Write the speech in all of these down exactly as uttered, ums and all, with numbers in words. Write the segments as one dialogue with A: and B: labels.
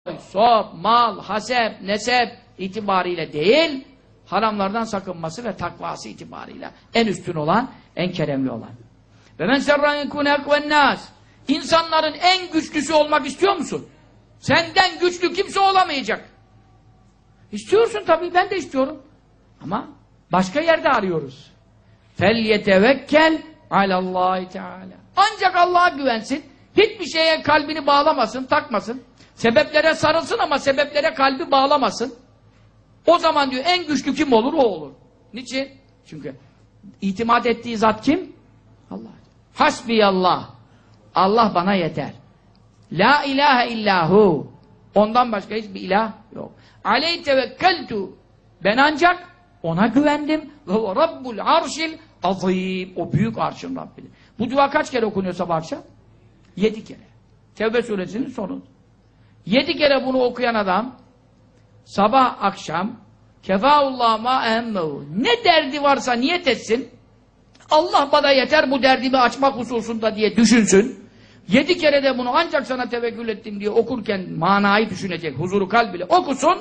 A: sop, mal, hasep, nesep itibariyle değil, haramlardan sakınması ve takvası itibariyle en üstün olan, en keremli olan. Ve men serran yekûne ekvennâs. İnsanların en güçlüsü olmak istiyor musun? Senden güçlü kimse olamayacak. İstiyorsun tabii, ben de istiyorum. Ama başka yerde arıyoruz. فَلْيَتَوَكَّلْ عَلَى اللّٰهِ Teala. Ancak Allah'a güvensin. Hiçbir şeye kalbini bağlamasın, takmasın. Sebeplere sarılsın ama sebeplere kalbi bağlamasın. O zaman diyor en güçlü kim olur? O olur. Niçin? Çünkü itimat ettiği zat kim? Allah. Hasbiyallah. Allah bana yeter. La ilahe illahu. Ondan başka hiçbir ilah yok. Aleyhi tevekkeltu. Ben ancak ona güvendim. Ve Rabbul arşil azim. O büyük arşın Rabbidir. Bu dua kaç kere okunuyor sabah akşam? Yedi kere. Tevbe suresinin sonu. Yedi kere bunu okuyan adam sabah akşam kefâullâh mâ ehemmehu. Ne derdi varsa niyet etsin. Allah bana yeter bu derdimi açmak hususunda diye düşünsün. Yedi kere de bunu ancak sana tevekkül ettim diye okurken manayı düşünecek. Huzuru kalbiyle okusun.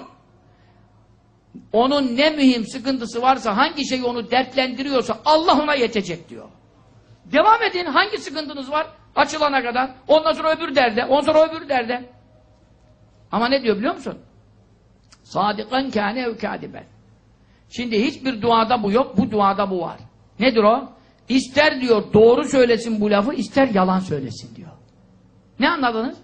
A: Onun ne mühim sıkıntısı varsa, hangi şey onu dertlendiriyorsa Allah ona yetecek diyor. Devam edin. Hangi sıkıntınız var? Açılana kadar. Ondan sonra öbür derde. Ondan sonra öbür derde. Ama ne diyor biliyor musun? Sadikan kâne ev kâdiben. Şimdi hiçbir duada bu yok. Bu duada bu var. Nedir o? İster diyor doğru söylesin bu lafı, ister yalan söylesin diyor. Ne anladınız?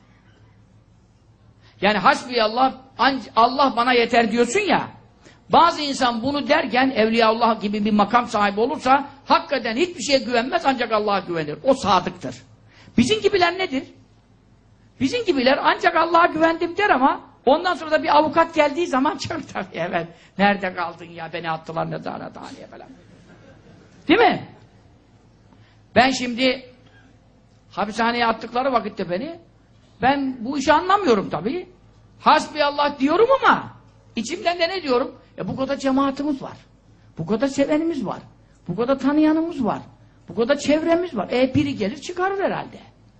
A: Yani hasbiyallah, Allah bana yeter diyorsun ya. Bazı insan bunu derken Evliyaullah gibi bir makam sahibi olursa hakikaten hiçbir şeye güvenmez, ancak Allah'a güvenir. O sadıktır. Bizim gibiler nedir? Bizim gibiler ancak Allah'a güvendim der ama ondan sonra da bir avukat geldiği zaman çok tabii evet. Nerede kaldın ya? Beni attılar ne daha ne daha niye falan. Değil mi? Ben şimdi hapishaneye attıkları vakitte beni, ben bu işi anlamıyorum tabii. Hasbiyallah diyorum ama içimden de ne diyorum? E bu kadar cemaatimiz var. Bu kadar sevenimiz var. Bu kadar tanıyanımız var. Bu kadar çevremiz var. E biri gelir çıkarır herhalde.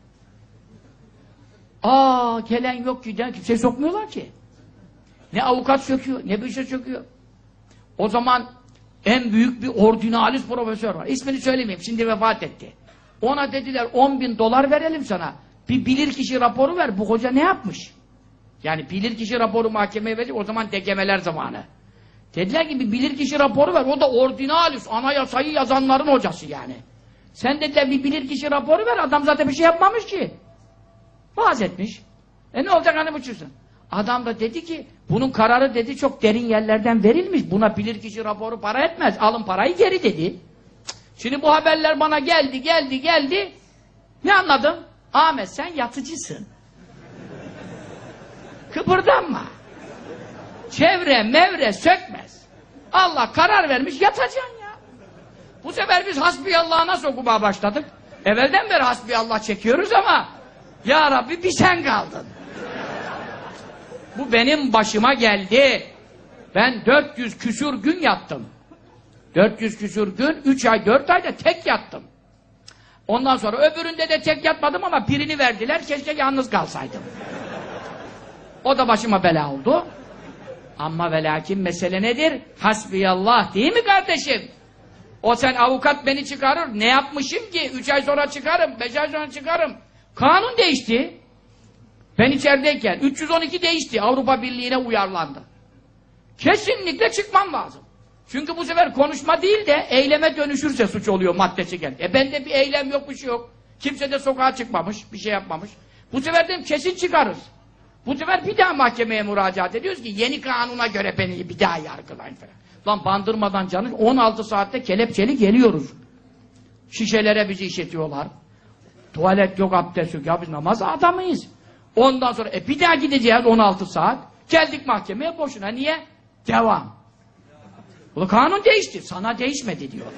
A: Aa gelen yok giden kimse sokmuyorlar ki. Ne avukat söküyor, ne bir şey söküyor. O zaman en büyük bir ordinalis profesör var. İsmini söylemeyeyim, şimdi vefat etti. Ona dediler on bin dolar verelim sana. Bir bilirkişi raporu ver, bu hoca ne yapmış? Yani bilirkişi raporu mahkemeye verecek, o zaman degemeler zamanı. Dediler ki bir bilirkişi raporu ver, o da ordinalis, anayasayı yazanların hocası yani. Sen dediler bir bilirkişi raporu ver, adam zaten bir şey yapmamış ki. Vaaz etmiş. E ne olacak hani buçursun? Adam da dedi ki, bunun kararı dedi çok derin yerlerden verilmiş, buna bilirkişi raporu para etmez, alın parayı geri dedi. Şimdi bu haberler bana geldi, geldi, geldi. Ne anladım? Ahmet sen yatıcısın. Kıpırdanma. Çevre, mevre sökmez. Allah karar vermiş, yatacaksın ya. Bu sefer biz hasbiyallah'a nasıl okumaya başladık? Evvelden beri hasbiyallah çekiyoruz ama ya Rabbi bir sen kaldın. Bu benim başıma geldi. Ben dört yüz küsur gün yattım. dört yüz küsur gün, üç ay, dört ayda tek yattım. Ondan sonra öbüründe de tek yatmadım ama birini verdiler, keşke yalnız kalsaydım. O da başıma bela oldu. Ama ve lakin mesele nedir? Hasbiyallah değil mi kardeşim? O sen avukat beni çıkarır, ne yapmışım ki? Üç ay sonra çıkarım, beş ay sonra çıkarım. Kanun değişti. Ben içerideyken üç yüz on iki değişti, Avrupa Birliği'ne uyarlandı. Kesinlikle çıkmam lazım. Çünkü bu sefer konuşma değil de eyleme dönüşürse suç oluyor maddesi gel. E bende bir eylem yok, bir şey yok. Kimse de sokağa çıkmamış, bir şey yapmamış. Bu sefer dedim kesin çıkarız. Bu sefer bir daha mahkemeye müracaat ediyoruz ki yeni kanuna göre beni bir daha yargılayın falan. Lan bandırmadan canı on altı saatte kelepçeli geliyoruz. Şişelere bizi işletiyorlar. Tuvalet yok, abdest yok. Ya biz namaz adamıyız. Ondan sonra e bir daha gideceğiz on altı saat. Geldik mahkemeye boşuna. Niye? Devam. Bu kanun değişti. Sana değişmedi diyorlar.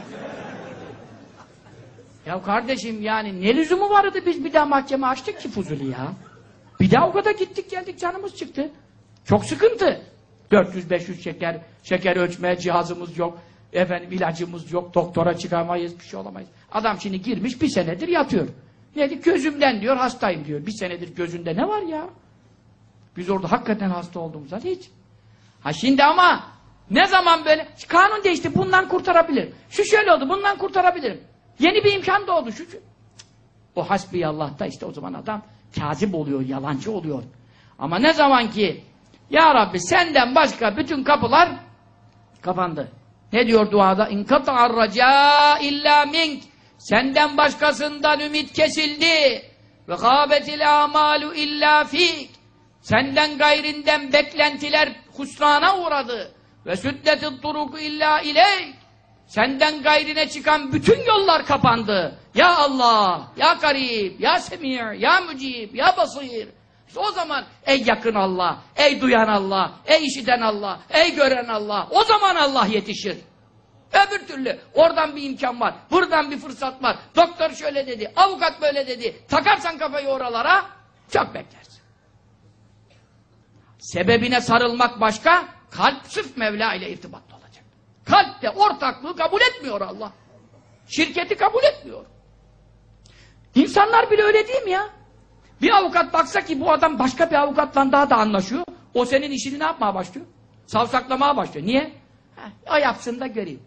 A: Ya kardeşim yani ne lüzumu vardı biz bir daha mahkeme açtık ki Fuzuli ya. Bir daha o kadar gittik geldik canımız çıktı. Çok sıkıntı. dört yüz beş yüz şeker, şeker ölçme cihazımız yok. Efendim ilacımız yok. Doktora çıkamayız, bir şey olamayız. Adam şimdi girmiş bir senedir yatıyor. Ne diyor? Gözümden diyor hastayım diyor. Bir senedir gözünde ne var ya? Biz orada hakikaten hasta olduğumuzda hiç. Ha şimdi ama ne zaman böyle kanun değişti, bundan kurtarabilirim. Şu şöyle oldu, bundan kurtarabilirim. Yeni bir imkan doğdu. Şu, şu. O hasbiyallah'ta işte o zaman adam kâzip oluyor, yalancı oluyor. Ama ne zaman ki ya Rabbi senden başka bütün kapılar kapandı. Ne diyor duada? İnkata'ar racâ illâ mink. Senden başkasından ümit kesildi. Ve gâbetil âmâlu illâ fîk. Senden gayrinden beklentiler husrana uğradı. Ve süddetit turuku illâ ileyk. Senden gayrine çıkan bütün yollar kapandı. Ya Allah, ya Karib, ya Semî, ya Mücib, ya Basîr. İşte o zaman ey yakın Allah, ey duyan Allah, ey işiten Allah, ey gören Allah. O zaman Allah yetişir. Öbür türlü oradan bir imkan var, buradan bir fırsat var. Doktor şöyle dedi, avukat böyle dedi. Takarsan kafayı oralara çok beklersin. Sebebine sarılmak başka, kalp sırf Mevla ile irtibatlı olacak. Kalpte ortaklığı kabul etmiyor Allah. Şirketi kabul etmiyor. İnsanlar bile öyle değil mi ya? Bir avukat baksa ki bu adam başka bir avukatla daha da anlaşıyor. O senin işini ne yapmaya başlıyor? Savsaklamaya başlıyor. Niye? Heh, o yapsın da göreyim.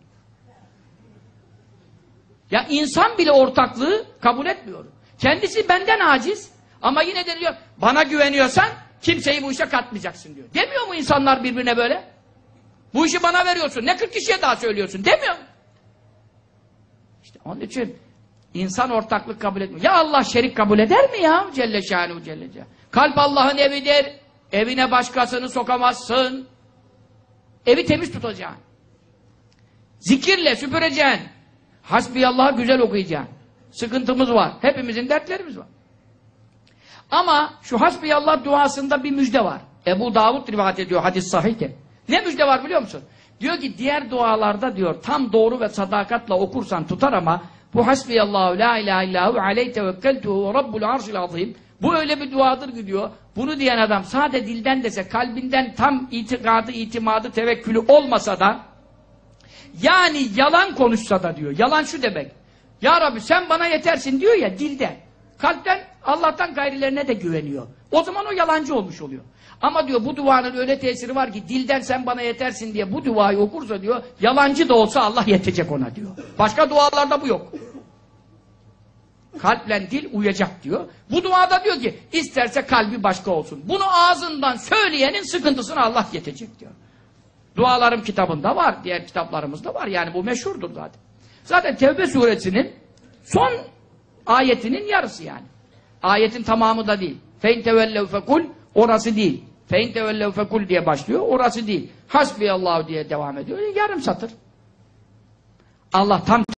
A: Ya insan bile ortaklığı kabul etmiyor. Kendisi benden aciz ama yine de diyor bana güveniyorsan kimseyi bu işe katmayacaksın diyor. Demiyor mu insanlar birbirine böyle? Bu işi bana veriyorsun. Ne kırk kişiye daha söylüyorsun. Demiyor mu? İşte onun için insan ortaklık kabul etmiyor. Ya Allah şerik kabul eder mi ya? Celle şânuhu celle celle. Kalp Allah'ın evidir. Evine başkasını sokamazsın. Evi temiz tutacaksın. Zikirle süpüreceksin. Hasbiyallah'ı güzel okuyacaksın. Sıkıntımız var. Hepimizin dertlerimiz var. Ama şu hasbiyallah duasında bir müjde var. Ebu Davud rivayet ediyor hadis sahihte. Ne müjde var biliyor musun? Diyor ki diğer dualarda diyor tam doğru ve sadakatle okursan tutar ama bu hasbiyallahu la ilahe illahu aleyhi tevekkeltuhu ve rabbul arşil azim. Bu öyle bir duadır ki diyor. Bunu diyen adam sade dilden dese kalbinden tam itikadı, itimadı, tevekkülü olmasa da yani yalan konuşsa da diyor. Yalan şu demek. Ya Rabbi sen bana yetersin diyor ya dilden. Kalpten Allah'tan gayrilerine de güveniyor. O zaman o yalancı olmuş oluyor. Ama diyor bu duanın öyle tesiri var ki dilden sen bana yetersin diye bu duayı okursa diyor yalancı da olsa Allah yetecek ona diyor. Başka dualarda bu yok. Kalple dil uyacak diyor. Bu duada diyor ki isterse kalbi başka olsun. Bunu ağzından söyleyenin sıkıntısına Allah yetecek diyor. Dualarım kitabında var. Diğer kitaplarımızda var. Yani bu meşhurdur zaten. Zaten Tevbe suresinin son ayetinin yarısı yani. Ayetin tamamı da değil. Fein tevellev fekul orası değil. Fein tevellev fekul diye başlıyor. Orası değil. Hasbiyallahu diye devam ediyor. Yarım satır. Allah tam